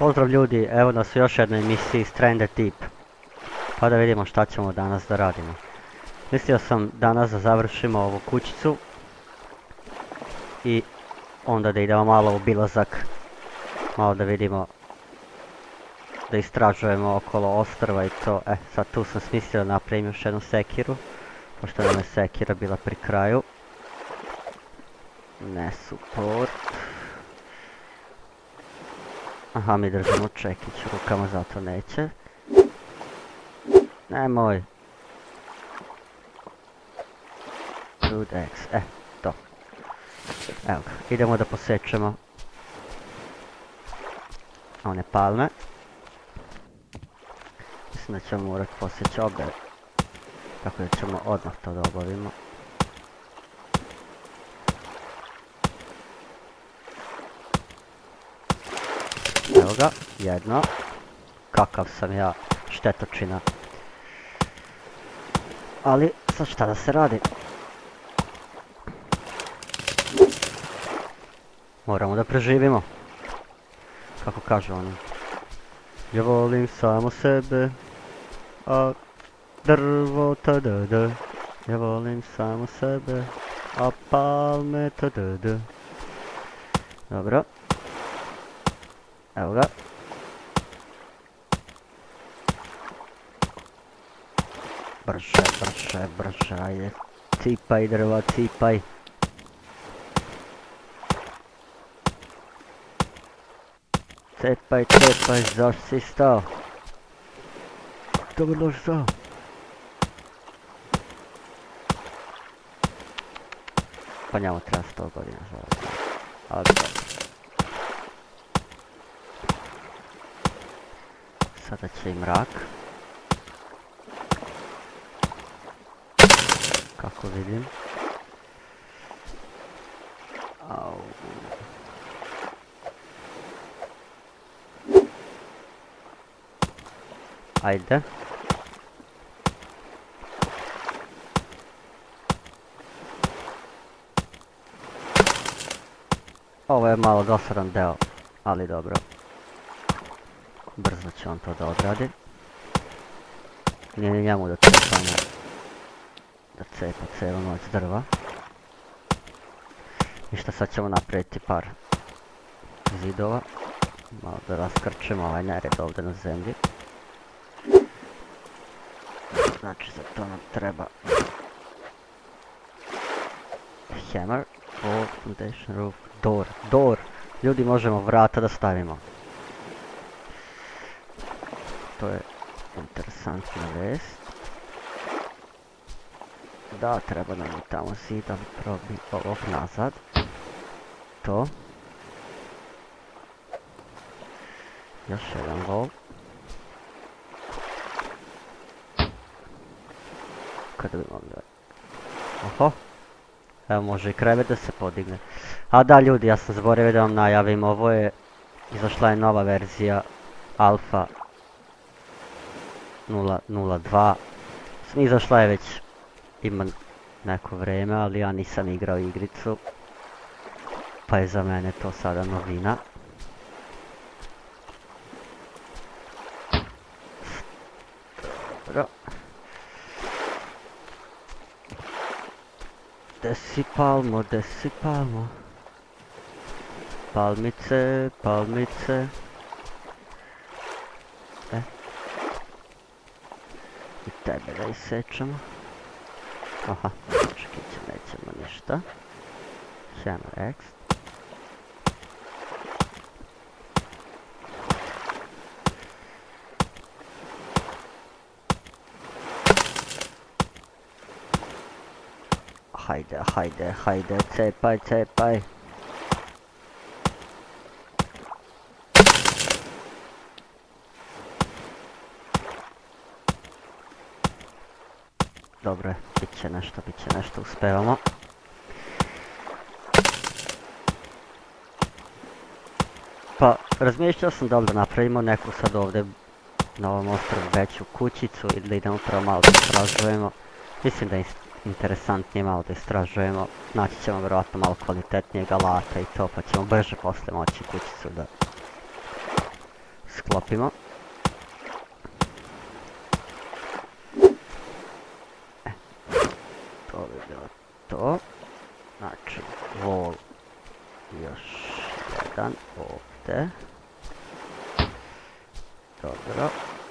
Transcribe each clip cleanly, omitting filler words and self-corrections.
Pozdrav ljudi, evo nas u još jednoj emisiji Stranded Deep. Pa da vidimo šta ćemo danas da radimo. Mislio sam danas da završimo ovu kućicu i onda da idemo malo u obilazak, malo da vidimo, da istražujemo okolo ostrva i to. Sad tu sam smislio da napravim još jednu sekiru, pošto nam je sekira bila pri kraju. Ne support. Aha, mi držimo čekić u rukama, zato neće. Nemoj. X, to. Evo ga, idemo da posjećemo one palme. Mislim da ćemo morati posjeći obe, tako da ćemo odmah to da obavimo. Evo ga, jedno. Kakav sam ja štetočina. Ali, sad šta da se radi? Moramo da preživimo. Kako kažu oni. Ja volim samo sebe, a drvo tdd. Ja volim samo sebe, a palme tdd. Dobro. Evo ga. Brže, brže, brže, ajde. Cipaj drva, cipaj. Cepaj, cepaj, zašto si stao? Dobro došao. Pa njemu treba 100 godina, žalost. Ali dobro. Sada će i mrak. Kako vidim. Au. Ajde. Ovo je malo dosadan deo, ali dobro. Brzo će on to da odradi. Nije ni njemu da cepanja, da cepa celu noć drva. Ništa, sad ćemo napraviti par zidova. Malo da raskrčimo ovaj nered ovdje na zemlji. Znači za to nam treba hammer, wall, foundation, roof, door. Ljudi, možemo vrata da stavimo. To je interesantna vest. Da, treba nam i tamo zid, ali probi ovog nazad. To. Još jedan wall. Kada bi mogli... Oho. Evo, može i krevet da se podigne. A da ljudi, ja sam zaboravio da vam najavim, ovo je... Izašla je nova verzija Alpha 0.02. Izašla je već, ima neko vrijeme, ali ja nisam igrao igricu. Pa je za mene to sada novina. Dobro. Desi palmo, desi palmo. Palmice, palmice. I tebe da isečemo. Aha, čekiće, nećemo ništa. Hammer X. Hajde, hajde, hajde, cepaj, cepaj. Dobro je, bit će nešto, uspevamo. Pa, razmišljao sam da napravimo neku sad ovdje na ovom ostrovu veću kućicu ili da idemo prvo malo da istražujemo. Mislim da je interesantnije malo da istražujemo. Naći ćemo vjerojatno malo kvalitetnijeg alata i to, pa ćemo brže posle moći kućicu sklopimo. To bi bilo to. Znači, wall još jedan ovdje. Dobro.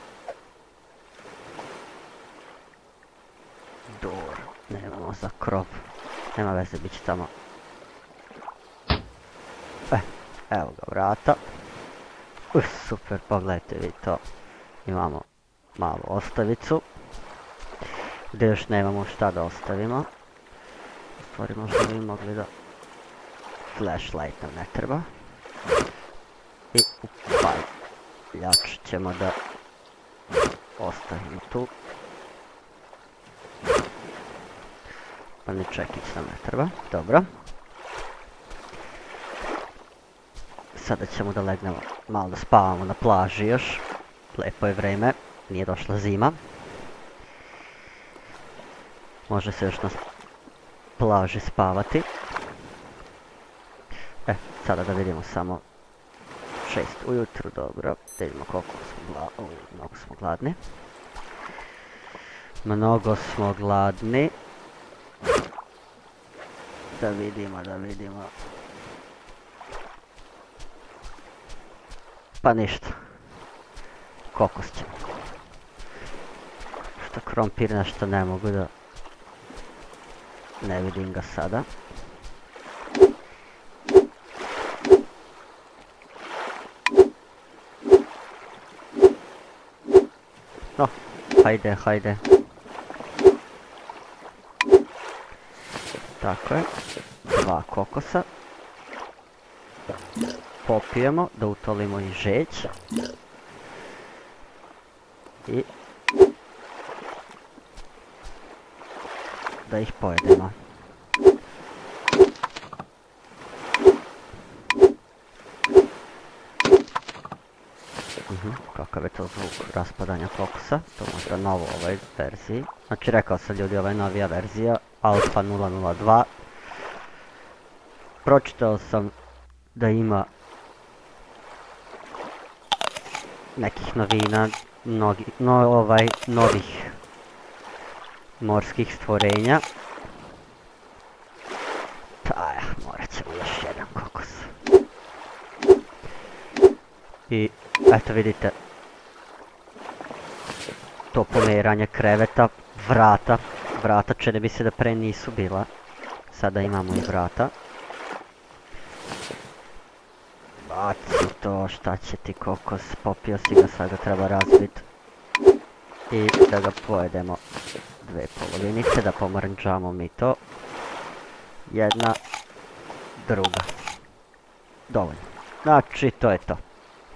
Door. Nemamo za krov. Nema veze, bit će tamo. Evo ga vrata. Super, pogledajte vi to. Imamo malu ostavicu. Gdje još nemamo šta da ostavimo. U stvari možda bi mogli da... Flashlight nam ne treba. I upaljač ćemo da ostavimo tu. Pa ni čekić nam ne treba. Dobro. Sada ćemo da legnemo malo da spavamo na plaži još. Lepo je vreme, nije došla zima. Može se još na plaži spavati. Sada da vidimo samo 6 ujutru, dobro. Da vidimo koliko smo mnogo smo gladni. Mnogo smo gladni. Da vidimo. Pa ništa. Kokos ćemo. Što krompir nešto ne mogu da... Ne vidim ga sada. No, hajde. Tako je. 2 kokosa. Popijemo, da utolimo i žeđ. I... da ih pojedemo. Kakav je to zvuk raspadanja kokosa. To možda novo u ovoj verziji. Znači rekao sam ljudi, ovo je novija verzija. Alfa 002. Pročitao sam da ima nekih novina, novih morskih stvorenja. Morat ćemo još jedan kokos. I eto vidite, to pomeranje kreveta, vrata čini mi se da pre nisu bila. Sada imamo i vrata. Baci to, šta će ti kokos, popio si ga, sad ga treba razbiti. I da ga pojedemo 2 polovinice, da pomrnđamo mi to. Jedna, druga. Dovoljno. Znači, to je to.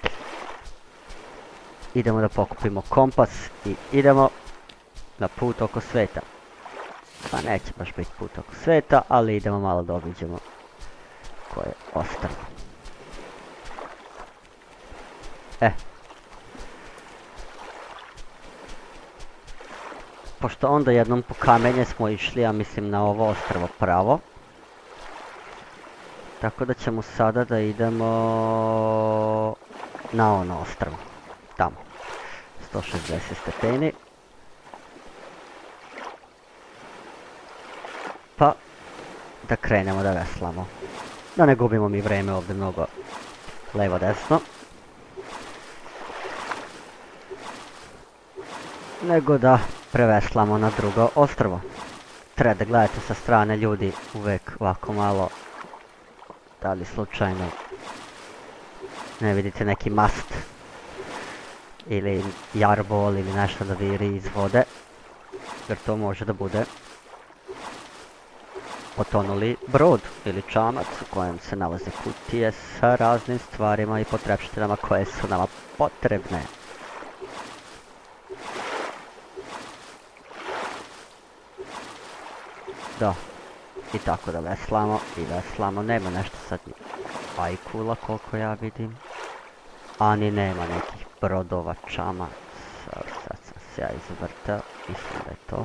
Idemo da pokupimo kompas i idemo na put oko sveta. Pa neće baš biti put oko sveta, ali idemo malo da obiđemo koje ostrvo. Pošto onda jednom po kamenje smo išli, ja mislim na ovo ostrvo pravo. Tako da ćemo sada da idemo na ono ostrvo. Tamo. 160 stepeni. Pa da krenemo da veslamo. Da ne gubimo mi vreme ovdje mnogo levo desno. Nego da preveslamo na drugo ostrvo. Treba da gledate sa strane ljudi uvek ovako malo. Da li slučajno ne vidite neki mast ili jarbol ili nešto da viri iz vode, jer to može da bude potonuli brod ili čamac u kojem se nalaze kutije sa raznim stvarima i potrepštinama koje su nama potrebne. Da, i tako da veslamo, nema nešto sad ni ajkula koliko ja vidim, ani nema nekih brodova, čamaca. Sad sam se ja izvrtao, mislim da je to.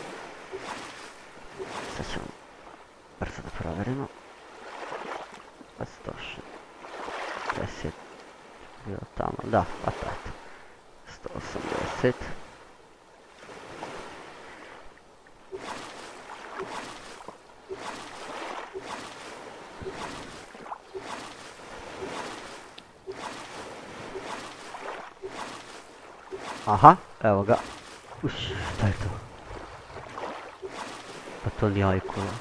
Sad ćemo brzo da provjerimo. 160, bio tamo, da, pa to je to. 180. Aha, evo ga. Uš, šta je to? Pa to nije ajkula.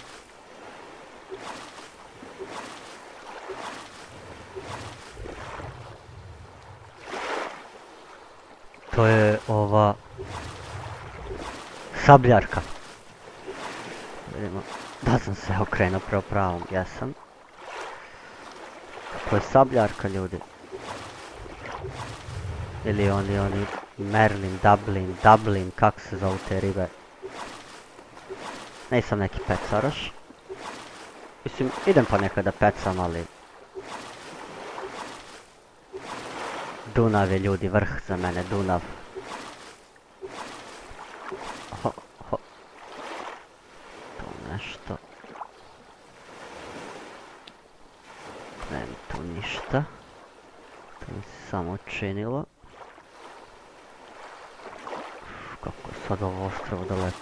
To je ova... sabljarka. Vidimo, da sam se okrenuo prema pravom, jesam. To je sabljarka, ljudi. Ili oni Merlin, Dublin, kako se zovu te ribe. Nisam neki pecaraš. Mislim, idem pa nekada pecam, ali... Dunav je, ljudi, vrh za mene, Dunav. Ho. To nešto. Nema tu ništa. To mi se samo učinilo. Kako je sad ovo ostrvo daleko.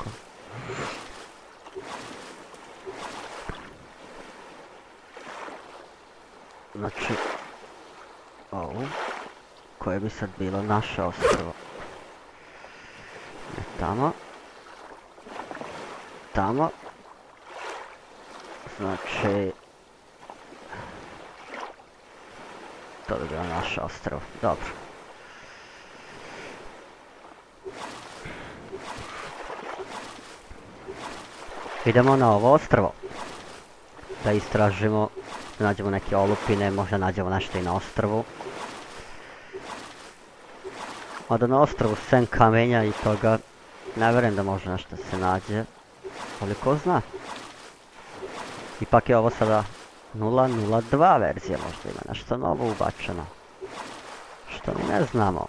Znači, ovo, koje bi sad bilo naše ostrvo. Ne tamo. Tamo. Znači, to bi bilo naše ostrvo, dobro. Idemo na ovo ostrvo. Da istražimo, da nađemo neke olupine, možda nađemo nešto i na ostrvu. Mada na ostrvu sem kamenja i toga, ne vjerujem da može nešto se nađe. Ali ko zna? Ipak je ovo sada 0.02 verzija, možda ima nešto novo ubačeno. Što mi ne znamo.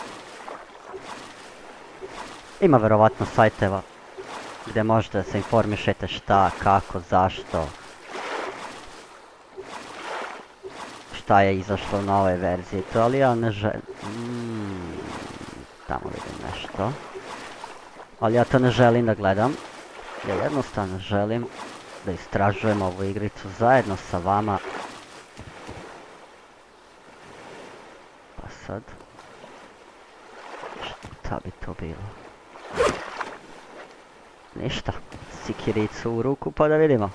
Ima verovatno sajteva gdje možete se informišete šta, kako, zašto. Šta je izašlo na ove verzije, to ali ja ne želim. Tamo vidim nešto. Ali ja to ne želim da gledam. Ja jednostavno želim da istražujem ovu igricu zajedno sa vama. Pa sad... šta bi to bilo? Ništa. Sikiricu u ruku pa da vidimo.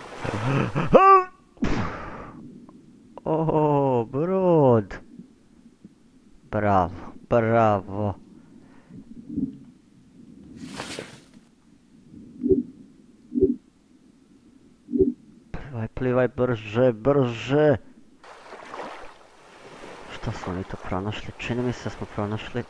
O, brod. Bravo. Plivaj, brže. Šta smo mi to pronašli? Čini mi se da smo pronašli...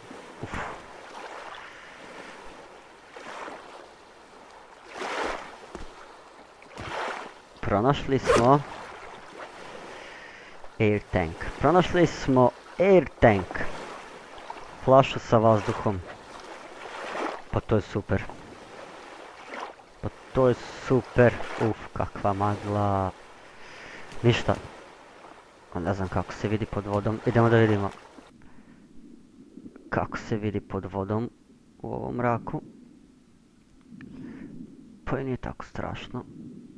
Pronašli smo... Air tank. Flašu sa vazduhom. Pa to je super. Kakva magla. Ništa. Ne znam kako se vidi pod vodom. Idemo da vidimo. Kako se vidi pod vodom u ovom mraku. Pa i nije tako strašno.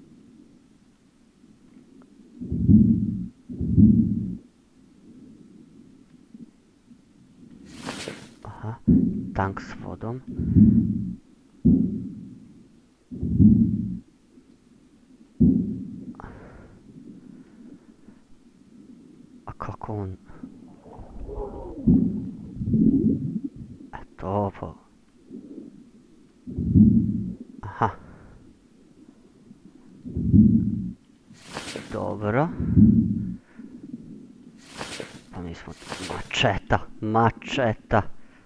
Aha, tank s vodom. A kako on... Eto ovo. Aha. Dobro. Pa mi smo... Mačeta.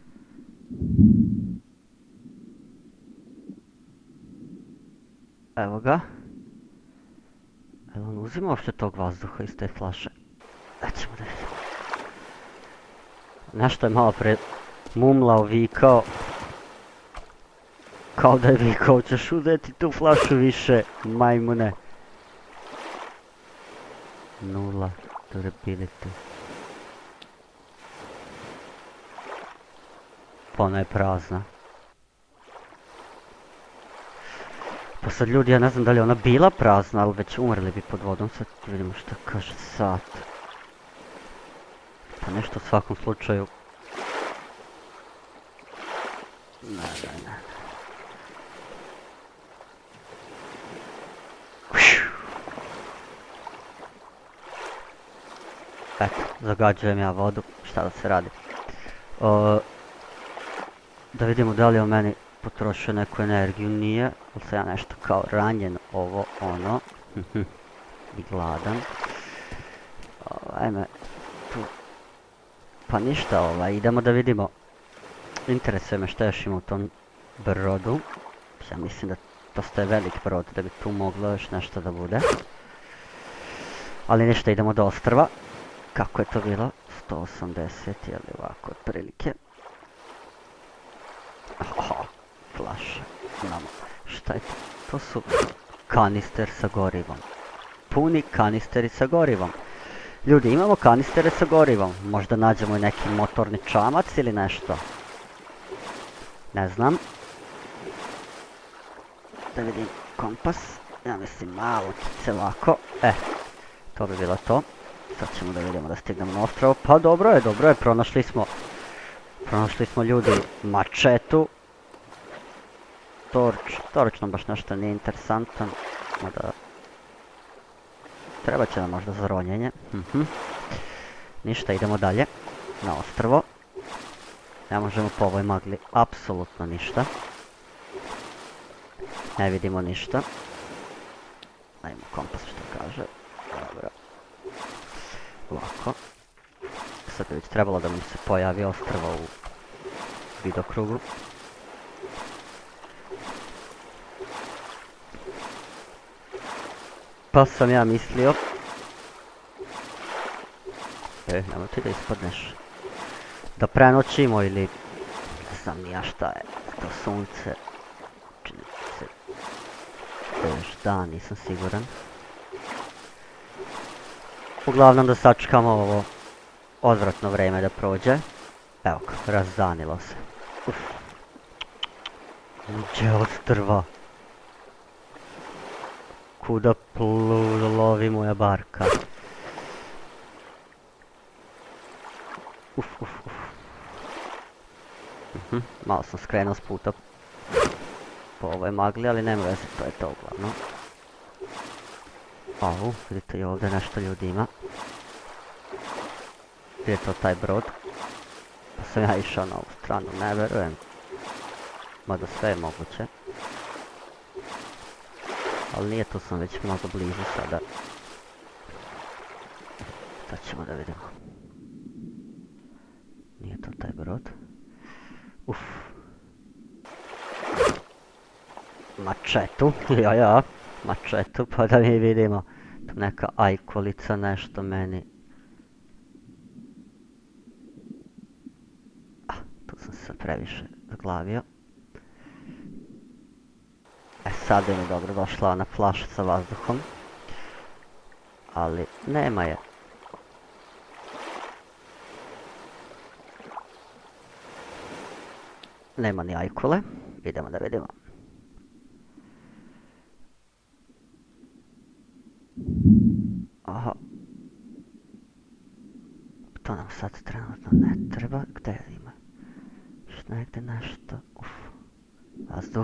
Evo ga. Jel on uzima uopšte tog vazduha iz te flaše? Ćemo da vidimo. Nešto je malo pre mumlao, vikao. Kao da je vikao, ćeš uzeti tu flašu više, majmune. 0 durability. Pa ona je prazna. Pa sad ljudi, ja ne znam da li je ona bila prazna, ali već umrli bi pod vodom. Sad vidimo što kaže sat. Pa nešto u svakom slučaju. Ne. Eto, zagađujem ja vodu, šta da se radi. Da vidimo da li je u meni potrošio neku energiju, nije. Ali sam ja nešto kao ranjen, ovo, ono. I gladan. Ajme, tu. Pa ništa, idemo da vidimo. Interesuje me šta još ima u tom brodu. Ja mislim da to je velik brod, da bi tu moglo još nešto da bude. Ali ništa, idemo do ostrva. Kako je to bilo? 180, jeli ovako, otprilike. Flaša. Znamo. Šta je to? To su kanister sa gorivom. Puni kanisteri sa gorivom. Ljudi, imamo kanistere sa gorivom. Možda nađemo i neki motorni čamac ili nešto. Ne znam. Da vidim kompas. Ja mislim malo kice ovako. To bi bilo to. Sad ćemo da vidimo da stignemo na ostrvo. Pa dobro je, pronašli smo ljudi mačetu. Torč nam baš nešto nije interesantan. Mada treba će nam možda za ronjenje. Ništa, idemo dalje. Na ostrvo. Ne možemo po ovoj magli apsolutno ništa. Ne vidimo ništa. Ajmo kompas što kaže. Dobro. Ovako. Sad bi već trebalo da mi se pojavi ostrvo u vidokrugu. Pa sam ja mislio. Nemoj ti da ispadneš. Da prenoćimo ili... Ne znam nija šta je. To sunce. Čini se... To je još dan, nisam siguran. Uglavnom da sačekamo ovo odvratno vreme da prođe. Evo ga, razdanilo se. Uđe ostrva. Kuda lovi moja barka. Malo sam skrenuo s puta po ovoj magli, ali nema veze, to je to uglavnom. Vidite i ovdje nešto ljudi ima. Gdje je to taj brod? Pa sam ja išao na ovu stranu, ne verujem. Mada sve je moguće. Ali nije, tu sam već mnogo blizu sada. Sad ćemo da vidimo. Nije to taj brod. Mačetu, mačetu, pa da mi vidimo. Tu neka ajkolica, nešto meni. Tu sam se previše zaglavio. Sad je mi dobro došla ona flaša sa vazduhom. Ali nema je. Nema ni ajkule. Idemo da vidimo. Aha. To nam sad trenutno ne treba. Gdje ima? Negdje nešto. Vazduh.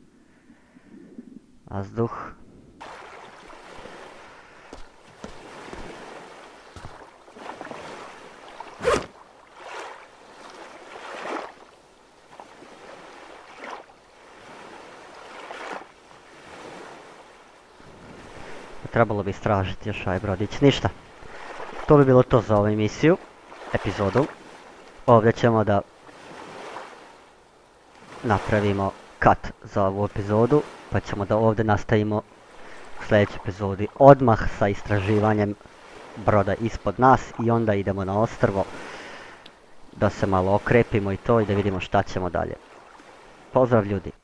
Trebalo bi istražiti još ovaj brodić. Ništa. To bi bilo to za ovu emisiju. Epizodu. Ovdje ćemo da napravimo cut za ovu epizodu. Pa ćemo da ovdje nastavimo u sljedećoj epizodi odmah sa istraživanjem broda ispod nas. I onda idemo na ostrvo. Da se malo okrepimo i to i da vidimo šta ćemo dalje. Pozdrav ljudi.